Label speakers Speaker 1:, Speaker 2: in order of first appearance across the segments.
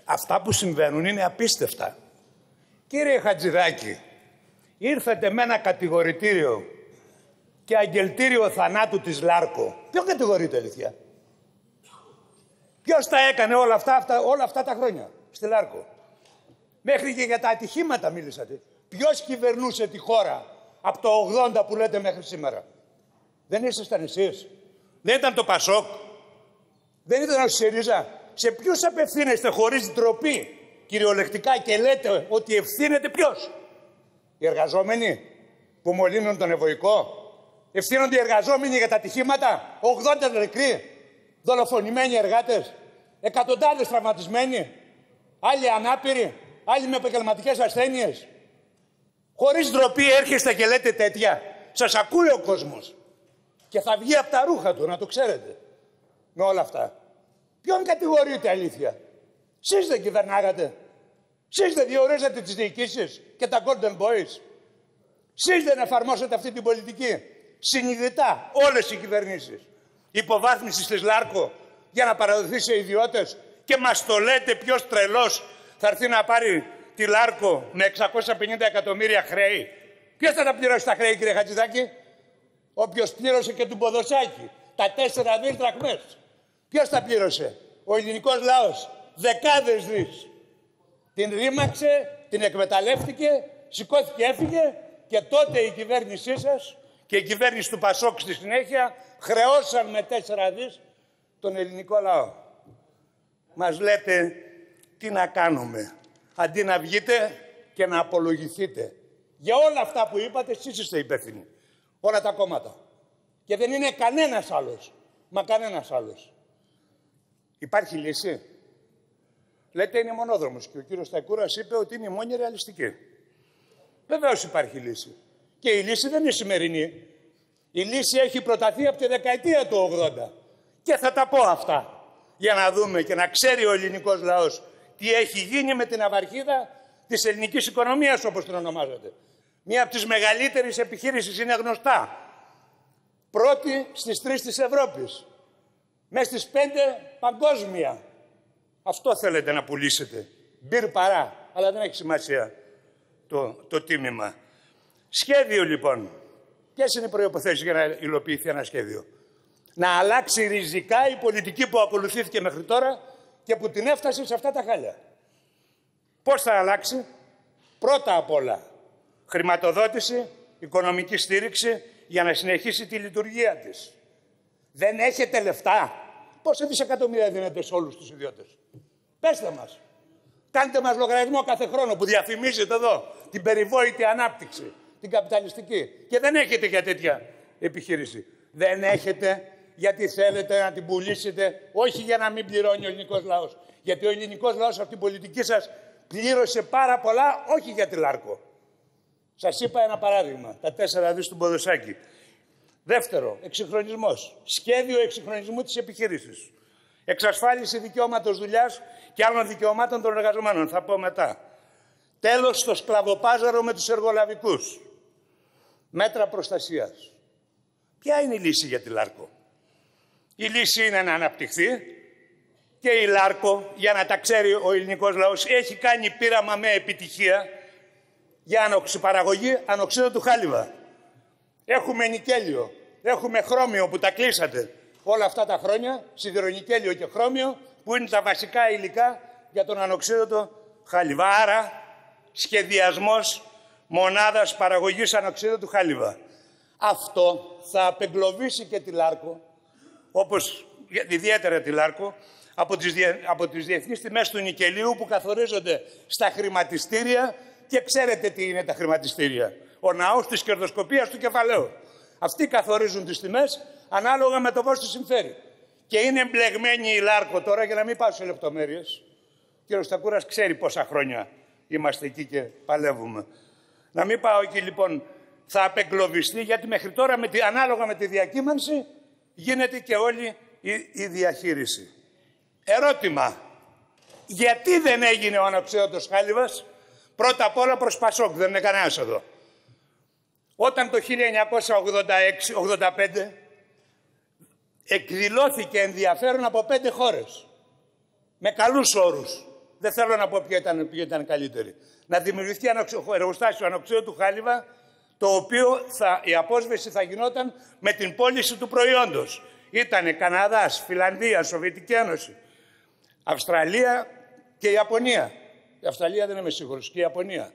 Speaker 1: Αυτά που συμβαίνουν είναι απίστευτα. Κύριε Χατζηδάκη, ήρθατε με ένα κατηγορητήριο και αγγελτήριο θανάτου της Λάρκο. Ποιο κατηγορείται, αλήθεια? Ποιος τα έκανε όλα αυτά τα χρόνια στη Λάρκο? Μέχρι και για τα ατυχήματα μίλησατε. Ποιος κυβερνούσε τη χώρα από το 80 που λέτε μέχρι σήμερα? Δεν ήσασταν εσείς? Δεν ήταν το Πασόκ? Δεν ήταν ο ΣΥΡΙΖΑ? Σε ποιους απευθύνεστε χωρίς ντροπή κυριολεκτικά και λέτε ότι ευθύνεται ποιος? Οι εργαζόμενοι που μολύνουν τον Ευωικό? Ευθύνονται οι εργαζόμενοι για τα ατυχήματα? 80 νεκροί, δολοφονημένοι εργάτες, εκατοντάδες τραυματισμένοι, άλλοι ανάπηροι, άλλοι με επαγγελματικές ασθένειες. Χωρίς ντροπή έρχεστε και λέτε τέτοια? Σας ακούει ο κόσμος και θα βγει από τα ρούχα του, να το ξέρετε, με όλα αυτά. Ποιον κατηγορείτε, αλήθεια? Εσείς δεν κυβερνάγατε? Εσείς δεν διορίζατε τις διοικήσεις και τα Golden Boys? Εσείς δεν εφαρμόσατε αυτή την πολιτική συνειδητά, όλες οι κυβερνήσεις υποβάθμισης της Λάρκο για να παραδοθεί σε ιδιώτες? Και μας το λέτε ποιος τρελός θα έρθει να πάρει τη Λάρκο με 650 εκατομμύρια χρέη? Ποιος θα τα πληρώσει τα χρέη, κύριε Χατζηδάκη? Όποιος πλήρωσε και του Ποδοσάκη τα 4 δις δραχμές. Ποιος τα πλήρωσε? Ο ελληνικός λαός. Δεκάδες δις. Την ρήμαξε, την εκμεταλλεύτηκε, σηκώθηκε, έφυγε και τότε η κυβέρνησή σας και η κυβέρνηση του Πασόκ στη συνέχεια χρεώσαν με 4 δις τον ελληνικό λαό. Μας λέτε τι να κάνουμε, αντί να βγείτε και να απολογηθείτε. Για όλα αυτά που είπατε, εσείς είστε υπεύθυνοι. Όλα τα κόμματα. Και δεν είναι κανένας άλλος. Μα κανένας άλλος. Υπάρχει λύση? Λέτε είναι μονόδρομος και ο κύριος Σταϊκούρας είπε ότι είναι η μόνη ρεαλιστική. Βεβαίως υπάρχει λύση. Και η λύση δεν είναι σημερινή. Η λύση έχει προταθεί από τη δεκαετία του 80. Και θα τα πω αυτά για να δούμε και να ξέρει ο ελληνικός λαός τι έχει γίνει με την αυαρχίδα της ελληνικής οικονομίας, όπως την ονομάζεται. Μία από τις μεγαλύτερες επιχείρησεις είναι γνωστά. Πρώτη στις 3 της Ευρώπης. Μέσα στις 5 παγκόσμια. Αυτό θέλετε να πουλήσετε. Μπυρ παρά. Αλλά δεν έχει σημασία το τίμημα. Σχέδιο λοιπόν. Ποιες είναι οι προϋποθέσεις για να υλοποιηθεί ένα σχέδιο? Να αλλάξει ριζικά η πολιτική που ακολουθήθηκε μέχρι τώρα και που την έφτασε σε αυτά τα χάλια. Πώς θα αλλάξει? Πρώτα απ' όλα, χρηματοδότηση, οικονομική στήριξη για να συνεχίσει τη λειτουργία της. Δεν έχετε λεφτά? Πόσα δισεκατομμύρια δίνετε σε όλους τους ιδιώτες? Πέστε μας. Κάντε μας λογαριασμό κάθε χρόνο που διαφημίζετε εδώ την περιβόητη ανάπτυξη, την καπιταλιστική. Και δεν έχετε για τέτοια επιχείρηση. Δεν έχετε γιατί θέλετε να την πουλήσετε, όχι για να μην πληρώνει ο ελληνικός λαός. Γιατί ο ελληνικός λαός από την πολιτική σας πλήρωσε πάρα πολλά, όχι για τη Λάρκο. Σας είπα ένα παράδειγμα, τα 4 δις του Ποδοσάκη. Δεύτερο, εξυγχρονισμός. Σχέδιο εξυγχρονισμού της επιχείρησης. Εξασφάλιση δικαιώματος δουλειάς και άλλων δικαιωμάτων των εργαζομένων. Θα πω μετά. Τέλος στο σκλαβοπάζαρο με τους εργολαβικούς. Μέτρα προστασίας. Ποια είναι η λύση για τη Λάρκο? Η λύση είναι να αναπτυχθεί και η Λάρκο, για να τα ξέρει ο ελληνικός λαός, έχει κάνει πείραμα με επιτυχία για ανοξυπαραγωγή ανοξίδωτου χάλιβα. Έχουμε νικέλιο, έχουμε χρώμιο που τα κλείσατε όλα αυτά τα χρόνια, σιδηρονικέλιο και χρώμιο, που είναι τα βασικά υλικά για τον ανοξίδωτο χάλιβα. Άρα, σχεδιασμός μονάδας παραγωγής ανοξίδωτου χάλιβα. Αυτό θα απεγκλωβίσει και τη Λάρκο, όπως ιδιαίτερα τη Λάρκο, από τις διεθνείς τιμές του νικελίου που καθορίζονται στα χρηματιστήρια. Και ξέρετε τι είναι τα χρηματιστήρια? Ο ναός της κερδοσκοπίας του κεφαλαίου. Αυτοί καθορίζουν τις τιμές ανάλογα με το πώς τους συμφέρει. Και είναι εμπλεγμένη η Λάρκο τώρα, για να μην πάω σε λεπτομέρειες. Ο κ. Σταϊκούρας ξέρει πόσα χρόνια είμαστε εκεί και παλεύουμε. Να μην πάω εκεί λοιπόν. Θα απεγκλωβιστεί, γιατί μέχρι τώρα ανάλογα με τη διακύμανση γίνεται και όλη η διαχείριση. Ερώτημα. Γιατί δεν έγινε ο ανοξίδωτος χάλιβας? Πρώτα απ' όλα προς Πασόκ, δεν είναι κανένας εδώ. Όταν το 1986-85 εκδηλώθηκε ενδιαφέρον από 5 χώρες. Με καλούς όρους. Δεν θέλω να πω ποια ήταν καλύτερη. Να δημιουργηθεί ένα εργοστάσιο ανοξίου του χάλιβα, το οποίο η απόσβεση θα γινόταν με την πώληση του προϊόντος. Ήτανε Καναδάς, Φιλανδία, Σοβιετική Ένωση, Αυστραλία και Ιαπωνία. Η Αυστραλία δεν είμαι σίγουρος, και η Ιαπωνία.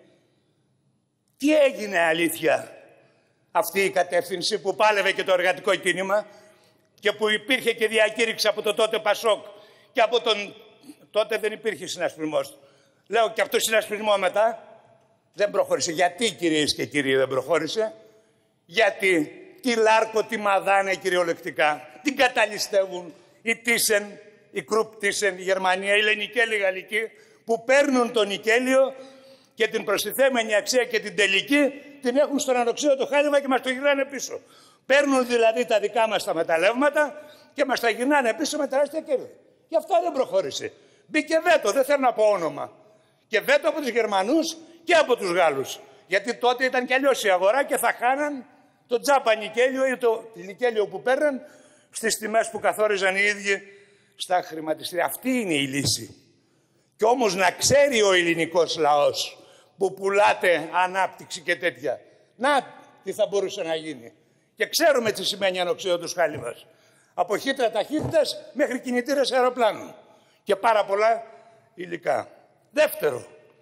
Speaker 1: Τι έγινε αλήθεια αυτή η κατεύθυνση που πάλευε και το εργατικό κίνημα και που υπήρχε και διακήρυξη από το τότε Πασόκ και από τον... Τότε δεν υπήρχε συνασπισμός. Λέω και αυτό το συνασπισμό μετά δεν προχώρησε. Γιατί, κυρίες και κύριοι, δεν προχώρησε? Γιατί τη Λάρκο τη μαδάνε κυριολεκτικά. Την καταλυστεύουν η Τίσεν, η Κρουπ Τίσεν, η Γερμανία, η Λενικέλη, η Γαλλική, που παίρνουν το νικέλιο και την προστιθέμενη αξία και την τελική την έχουν στον ανοξείο το χάλιβα και μας το γυρνάνε πίσω. Παίρνουν δηλαδή τα δικά μας τα μεταλλεύματα και μας τα γυρνάνε πίσω με τεράστια κέρδη. Γι' αυτό δεν προχώρησε. Μπήκε βέτο, δεν θέλω να πω όνομα. Και βέτο από τους Γερμανούς και από τους Γάλλους. Γιατί τότε ήταν κι αλλιώς η αγορά και θα χάναν το τζάπα νικέλιο ή το νικέλιο που παίρναν στις τιμές που καθόριζαν οι ίδιοι στα χρηματιστήρια. Αυτή είναι η λύση. Και όμως να ξέρει ο ελληνικός λαός που πουλάτε ανάπτυξη και τέτοια. Να τι θα μπορούσε να γίνει. Και ξέρουμε τι σημαίνει ανοξίωτος χάλιβας. Από χύτρα ταχύτητας μέχρι κινητήρες αεροπλάνων. Και πάρα πολλά υλικά. Δεύτερο,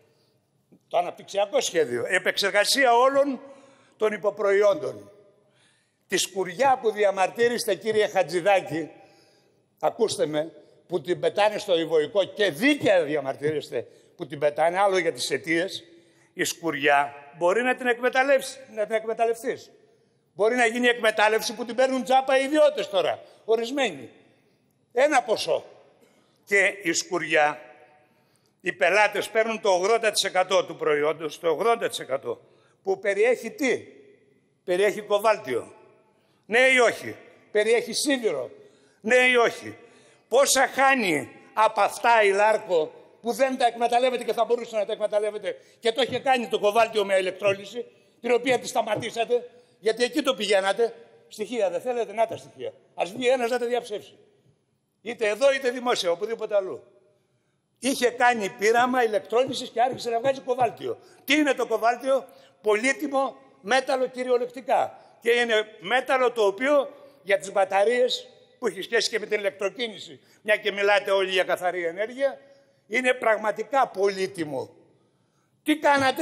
Speaker 1: το αναπτυξιακό σχέδιο. Επεξεργασία όλων των υποπροϊόντων. Τη σκουριά που διαμαρτύρεστε, κύριε Χατζηδάκη, ακούστε με, που την πετάνε στο Ιβοϊκό και δίκαια διαμαρτύρεστε που την πετάνε, άλλο για τις αιτίες, η σκουριά μπορεί να την εκμεταλλευτείς. Μπορεί να γίνει εκμετάλλευση που την παίρνουν τζάπα οι ιδιώτες τώρα, ορισμένοι. Ένα ποσό. Και η σκουριά, οι πελάτες παίρνουν το 80% του προϊόντος, το 80%, που περιέχει τι? Περιέχει κοβάλτιο. Ναι ή όχι? Περιέχει σίδηρο. Ναι ή όχι? Πόσα χάνει από αυτά η Λάρκο που δεν τα εκμεταλλεύεται και θα μπορούσε να τα εκμεταλλεύεται και το είχε κάνει το κοβάλτιο με ηλεκτρόλυση, την οποία τη σταματήσατε, γιατί εκεί το πηγαίνατε. Στοιχεία δεν θέλετε? Να τα στοιχεία. Ας βγει ένας να τα διαψεύσει. Είτε εδώ είτε δημόσια, οπουδήποτε αλλού. Είχε κάνει πείραμα ηλεκτρόλυσης και άρχισε να βγάζει κοβάλτιο. Τι είναι το κοβάλτιο? Πολύτιμο μέταλλο κυριολεκτικά. Και είναι μέταλλο το οποίο για τις μπαταρίες που έχει σχέση και με την ηλεκτροκίνηση, μια και μιλάτε όλοι για καθαρή ενέργεια, είναι πραγματικά πολύτιμο. Τι κάνατε?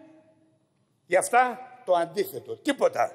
Speaker 1: Γι' αυτά το αντίθετο. Τίποτα.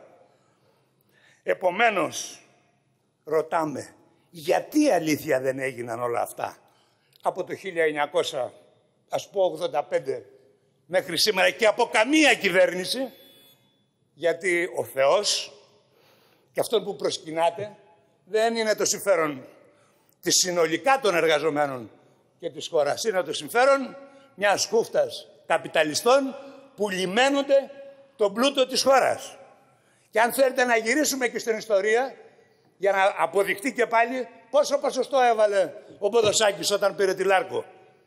Speaker 1: Επομένως, ρωτάμε, γιατί αλήθεια δεν έγιναν όλα αυτά από το 1900, ας πω 85, μέχρι σήμερα και από καμία κυβέρνηση? Γιατί ο Θεός και αυτόν που προσκυνάτε δεν είναι το συμφέρον της συνολικά των εργαζομένων και της χώρας. Είναι το συμφέρον μιας χούφτας καπιταλιστών που λιμένονται τον πλούτο της χώρας. Και αν θέλετε να γυρίσουμε και στην ιστορία, για να αποδειχτεί και πάλι πόσο ποσοστό έβαλε ο Ποδοσάκης όταν πήρε τη Λάρκο.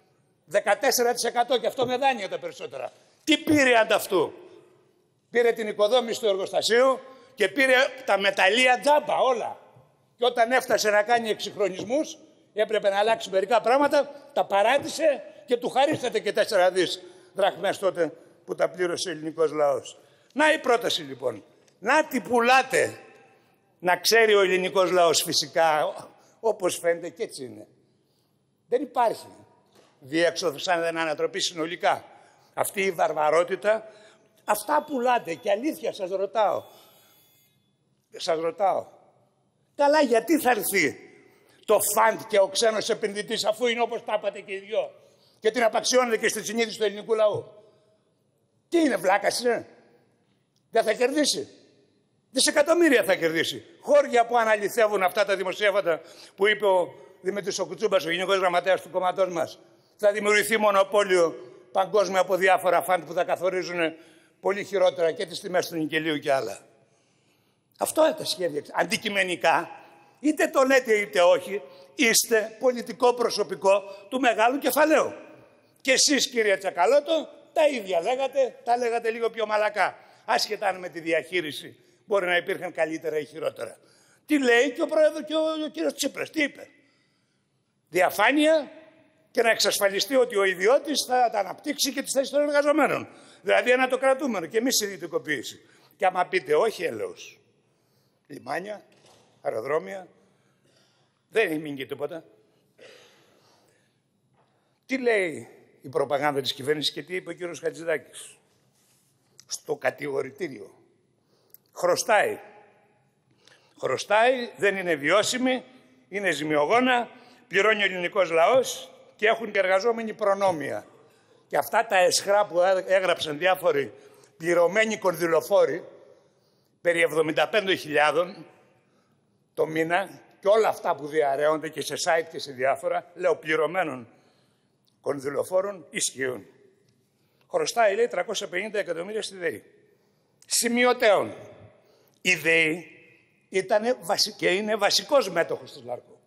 Speaker 1: 14% και αυτό με δάνεια τα περισσότερα. Τι πήρε ανταυτού? Πήρε την οικοδόμηση του εργοστασίου και πήρε τα μεταλλεία τζάμπα όλα. Και όταν έφτασε να κάνει εξυγχρονισμούς, έπρεπε να αλλάξει μερικά πράγματα, τα παράτησε και του χαρίσατε και 4 δις δραχμές τότε που τα πλήρωσε ο ελληνικός λαός. Να η πρόταση λοιπόν. Να τι πουλάτε. Να ξέρει ο ελληνικός λαός φυσικά, όπως φαίνεται και έτσι είναι. Δεν υπάρχει διέξοδος αν δεν ανατροπή συνολικά. Αυτή η βαρβαρότητα, αυτά πουλάτε και αλήθεια σας ρωτάω. Σας ρωτάω. Καλά, γιατί θα έρθει το φαντ και ο ξένος επενδυτής, αφού είναι όπως τα είπατε και οι δυο, και την απαξιώνετε και στη συνείδηση του ελληνικού λαού? Τι είναι, βλάκας είναι? Δεν θα κερδίσει. Δισεκατομμύρια θα κερδίσει. Χώρια που αναλυθεύουν αυτά τα δημοσιεύματα που είπε ο Δημήτρης ο Κουτσούμπας, ο Γενικός Γραμματέας του κόμματός μας. Θα δημιουργηθεί μονοπόλιο παγκόσμιο από διάφορα φαντ που θα καθορίζουν πολύ χειρότερα και τις τιμές του νικελίου και άλλα. Αυτό είναι τα σχέδια. Αντικειμενικά, είτε το λέτε είτε όχι, είστε πολιτικό προσωπικό του μεγάλου κεφαλαίου. Και εσείς, κύριε Τσακαλώτο, τα ίδια λέγατε, τα λέγατε λίγο πιο μαλακά. Άσχετα αν με τη διαχείριση μπορεί να υπήρχαν καλύτερα ή χειρότερα. Τι λέει και ο πρόεδρος και ο κύριος Τσίπρας, τι είπε? Διαφάνεια και να εξασφαλιστεί ότι ο ιδιώτης θα τα αναπτύξει και τις θέσεις των εργαζομένων. Δηλαδή ένα το κρατούμενο και εμείς ιδιωτικοποίηση. Και άμα πείτε όχι έλεος, λιμάνια, αεροδρόμια, δεν έχει μείνει και τίποτα. Τι λέει η προπαγάνδα της κυβέρνησης και τι είπε ο κύριος Χατζηδάκης? Στο κατηγορητήριο. Χρωστάει. Χρωστάει, δεν είναι βιώσιμη, είναι ζημιογόνα, πληρώνει ο ελληνικός λαός και έχουν και εργαζόμενοι προνόμια. Και αυτά τα εσχρά που έγραψαν διάφοροι πληρωμένοι κονδυλοφόροι, περί 75.000 το μήνα, και όλα αυτά που διαρρέονται και σε site και σε διάφορα, λέω πληρωμένων κονδυλοφόρων, ισχύουν. Χρωστάει, λέει, 350 εκατομμύρια στη ΔΕΗ. Σημειωτέων. Η ΔΕΗ ήταν και είναι βασικός μέτοχος της Λάρκο.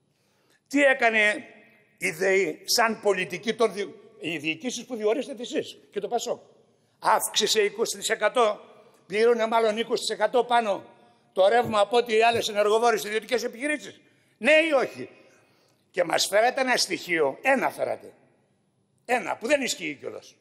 Speaker 1: Τι έκανε η ΔΕΗ σαν πολιτική των οι διοικήσεις που διορίσετε εσείς και το ΠΑΣΟΚ? Αύξησε 20%, πλήρωνε μάλλον 20% πάνω το ρεύμα από ό,τι οι άλλες ενεργοβόρες ιδιωτικές επιχειρήσεις. Ναι ή όχι? Και μας φέρατε ένα στοιχείο, ένα φέρατε. Ένα που δεν ισχύει κιόλας.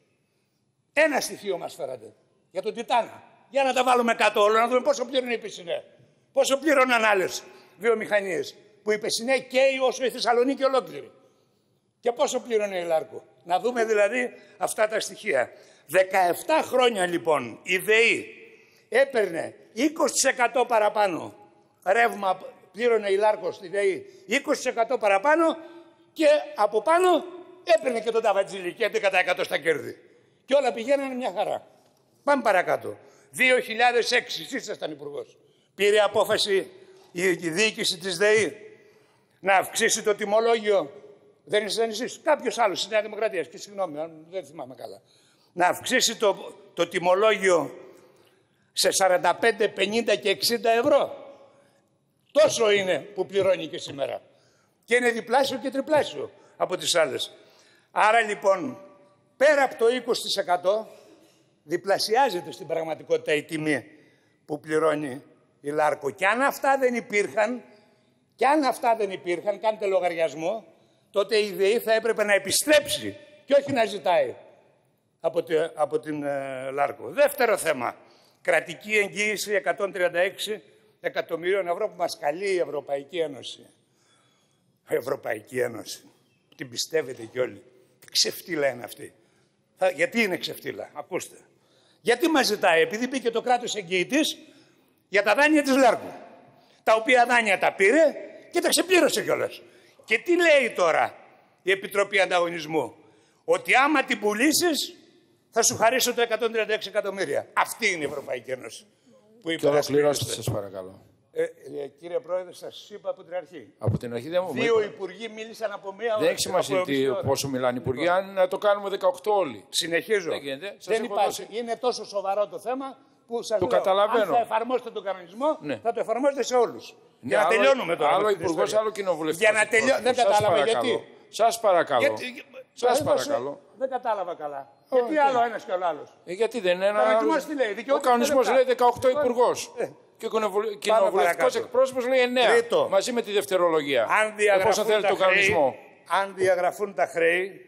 Speaker 1: Ένα στοιχείο μας φέρατε για τον Τιτάνα. Για να τα βάλουμε κάτω όλο, να δούμε πόσο πλήρωνε η Πεσσινέ. Πόσο πλήρωναν άλλες βιομηχανίες. Που η Πεσσινέ καίει όσο η Θεσσαλονίκη ολόκληρη. Και πόσο πλήρωνε η Λάρκο. Να δούμε δηλαδή αυτά τα στοιχεία. 17 χρόνια λοιπόν η ΔΕΗ έπαιρνε 20% παραπάνω ρεύμα, πλήρωνε η Λάρκο στη ΔΕΗ 20% παραπάνω και από πάνω έπαιρνε και τον Ταβατζήλη και 11% στα κέρδη. Και όλα πηγαίνανε μια χαρά. Πάμε παρακάτω. 2006, εσείς ήσασταν υπουργός. Πήρε απόφαση η διοίκηση της ΔΕΗ να αυξήσει το τιμολόγιο. Δεν ήσασταν εσείς, κάποιος άλλος στη Νέα Δημοκρατία, και συγγνώμη, αν δεν θυμάμαι καλά. Να αυξήσει το τιμολόγιο σε 45, 50 και 60 ευρώ. Τόσο είναι που πληρώνει και σήμερα. Και είναι διπλάσιο και τριπλάσιο από τις άλλες. Άρα λοιπόν, πέρα από το 20%, διπλασιάζεται στην πραγματικότητα η τιμή που πληρώνει η Λάρκο. Και αν αυτά δεν υπήρχαν, κάντε λογαριασμό, τότε η ΔΕΗ θα έπρεπε να επιστρέψει και όχι να ζητάει από την Λάρκο. Δεύτερο θέμα, κρατική εγγύηση 136 εκατομμυρίων ευρώ που μας καλεί η Ευρωπαϊκή Ένωση. Η Ευρωπαϊκή Ένωση. Την πιστεύετε κι όλοι. Τι ξεφτύλα είναι αυτή. Γιατί είναι ξεφτύλα, ακούστε. Γιατί μας ζητάει? Επειδή μπήκε το κράτος εγγυητής για τα δάνεια της Λάρκου. Τα οποία δάνεια τα πήρε και τα ξεπλήρωσε κιόλας. Και τι λέει τώρα η Επιτροπή Ανταγωνισμού? Ότι άμα την πουλήσεις θα σου χαρίσω το 136 εκατομμύρια. Αυτή είναι η Ευρωπαϊκή Ένωση. Που
Speaker 2: και ολοκληρώστε, σας παρακαλώ.
Speaker 1: Κύριε Πρόεδρε, σας είπα από την αρχή.
Speaker 2: Από την αρχή δεν μου
Speaker 1: Δύο υπουργοί μίλησαν από μία ώρα.
Speaker 2: Δεν έχει σημασία πόσο μιλάνε οι υπουργοί, αν να το κάνουμε 18 όλοι.
Speaker 1: Συνεχίζω. Δεν υπάρχει. Είναι τόσο σοβαρό το θέμα που σας λέω.
Speaker 2: Καταλαβαίνω.
Speaker 1: Αν θα εφαρμόσετε τον κανονισμό,
Speaker 2: ναι,
Speaker 1: θα το εφαρμόσετε σε όλους.
Speaker 2: Ναι,
Speaker 1: για να τελειώνουμε τώρα.
Speaker 2: Άλλο υπουργός, άλλο κοινοβουλευτής.
Speaker 1: Για να τελειώνουμε. Δεν κατάλαβα γιατί.
Speaker 2: Σας παρακαλώ. Σας παρακαλώ.
Speaker 1: Δεν κατάλαβα καλά. Γιατί άλλο ένας και ο άλλος?
Speaker 2: Γιατί δεν είναι ένα.
Speaker 1: Ο
Speaker 2: κανονισμός λέει 18 υπουργός. Και ο κοινοβουλευτικός εκπρόσωπος λέει 9. Μαζί με τη δευτερολογία. Εφόσον θέλετε τον κανονισμό.
Speaker 1: Αν διαγραφούν τα χρέη,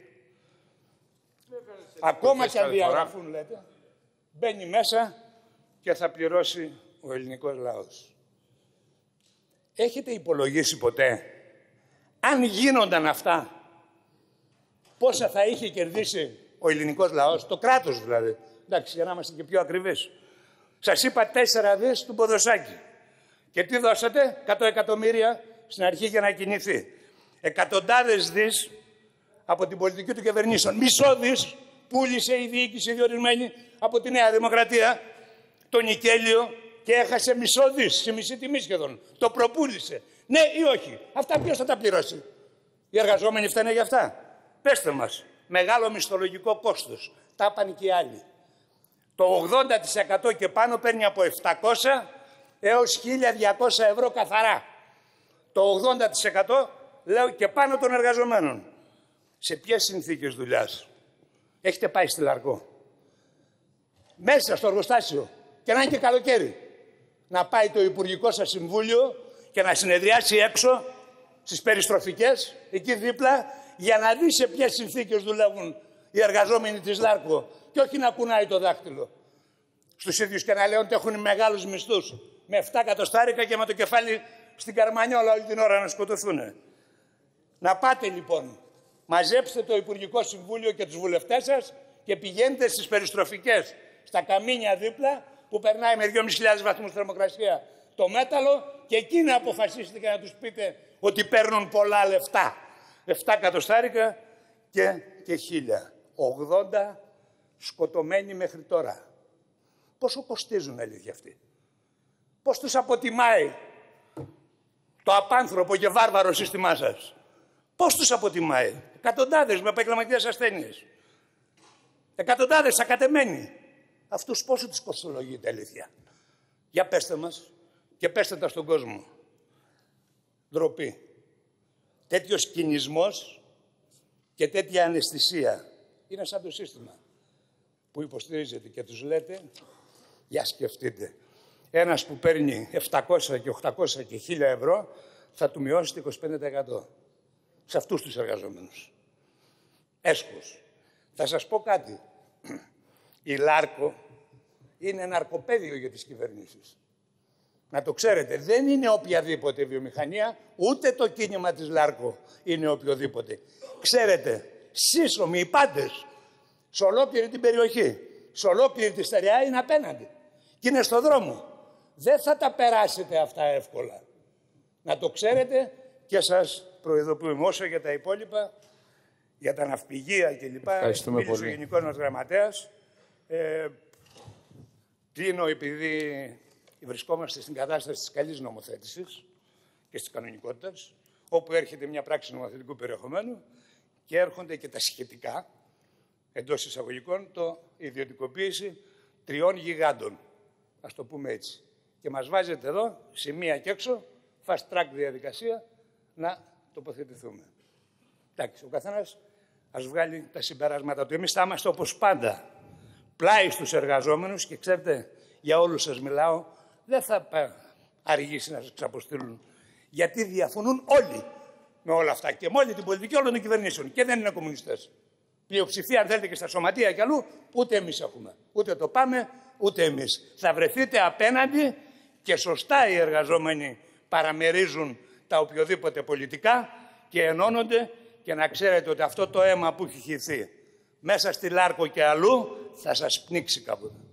Speaker 1: ακόμα και αν διαγραφούν, λέτε, μπαίνει μέσα και θα πληρώσει ο ελληνικός λαός. Έχετε υπολογίσει ποτέ, αν γίνονταν αυτά, πόσα θα είχε κερδίσει ο ελληνικός λαός, το κράτος δηλαδή? Εντάξει, για να είμαστε και πιο ακριβείς. Σας είπα 4 δις του Ποδοσάκη. Και τι δώσατε? 100 εκατομμύρια στην αρχή για να κινηθεί. Εκατοντάδες δις από την πολιτική του κυβερνήσεων. Μισό δις πούλησε η διοίκηση διορισμένη από τη Νέα Δημοκρατία, το Νικέλιο, και έχασε μισό δις, σε μισή τιμή σχεδόν. Το προπούλησε. Ναι ή όχι? Αυτά ποιος θα τα πληρώσει? Οι εργαζόμενοι φταίνε για αυτά? Πέστε μας. Μεγάλο μισθολογικό κόστος. Τα είπαν και οι άλλοι. Το 80% και πάνω παίρνει από 700 έως 1.200 ευρώ καθαρά. Το 80% λέω και πάνω των εργαζομένων. Σε ποιες συνθήκες δουλειάς? Έχετε πάει στη Λαρκό? Μέσα στο εργοστάσιο. Και να είναι και καλοκαίρι. Να πάει το Υπουργικό σας Συμβούλιο και να συνεδριάσει έξω στις περιστροφικές, εκεί δίπλα, για να δει σε ποιες συνθήκες δουλεύουν οι εργαζόμενοι της Λάρκο και όχι να κουνάει το δάχτυλο στους ίδιους και να λέει ότι έχουν μεγάλους μισθούς με 7 εκατοστάρικα και με το κεφάλι στην καρμανιόλα όλη την ώρα να σκοτωθούν. Να πάτε λοιπόν, μαζέψτε το Υπουργικό Συμβούλιο και τους βουλευτές σας και πηγαίνετε στις περιστροφικές, στα καμίνια δίπλα που περνάει με 2.500 βαθμούς θερμοκρασία το μέταλλο και εκεί να αποφασίσετε και να τους πείτε ότι παίρνουν πολλά λεφτά. 7 εκατοστάρικα και 1.000. 80 σκοτωμένοι μέχρι τώρα. Πόσο κοστίζουν αλήθεια αυτοί? Πώς τους αποτιμάει το απάνθρωπο και βάρβαρο σύστημά σας? Πώς τους αποτιμάει? Εκατοντάδες με επαγγελματικές ασθένειες. Εκατοντάδες ακατεμένοι. Αυτούς πόσο τους κοστολογείται αλήθεια? Για πέστε μας και πέστε τα στον κόσμο. Ντροπή. Τέτοιος κινησμός και τέτοια αναισθησία είναι σαν το σύστημα που υποστηρίζετε και τους λέτε, για σκεφτείτε, ένας που παίρνει 700 και 800 και 1.000 ευρώ θα του μειώσει το 25% σε αυτούς τους εργαζόμενους. Έσχος. Θα σας πω κάτι. Η Λάρκο είναι ναρκοπαίδιο για τις κυβερνήσεις. Να το ξέρετε, δεν είναι οποιαδήποτε βιομηχανία, ούτε το κίνημα της Λάρκο είναι οποιοδήποτε. Ξέρετε, σύσσωμοι οι πάντες, σε ολόκληρη την περιοχή, σε ολόκληρη τη στερεά είναι απέναντι. Και είναι στο δρόμο. Δεν θα τα περάσετε αυτά εύκολα. Να το ξέρετε και σας προειδοποιούμε. Όσο για τα υπόλοιπα, για τα ναυπηγεία κλπ. Μίλησε ο Γενικός μας Γραμματέας. Κλείνω επειδή βρισκόμαστε στην κατάσταση της καλής νομοθέτησης και της κανονικότητας, όπου έρχεται μια πράξη νομοθετικού περιεχομένου και έρχονται και τα σχετικά, εντός εισαγωγικών, η ιδιωτικοποίηση 3 γιγάντων, ας το πούμε έτσι. Και μας βάζετε εδώ, σημεία και έξω, fast track διαδικασία, να τοποθετηθούμε. Εντάξει, ο καθένας ας βγάλει τα συμπεράσματα του. Εμείς θα είμαστε όπως πάντα πλάι στους εργαζόμενους και ξέρετε, για όλους σας μιλάω, δεν θα αργήσει να σας ξαποστείλουν. Γιατί διαφωνούν όλοι με όλα αυτά και με όλη την πολιτική όλων των κυβερνήσεων και δεν είναι κομμουνιστές. Πλειοψηφία, αν θέλετε, και στα σωματεία και αλλού, ούτε εμείς έχουμε. Ούτε το πάμε, ούτε εμείς. Θα βρεθείτε απέναντι και σωστά οι εργαζόμενοι παραμερίζουν τα οποιοδήποτε πολιτικά και ενώνονται και να ξέρετε ότι αυτό το αίμα που έχει χυθεί μέσα στη Λάρκο και αλλού θα σας πνίξει κάποτε.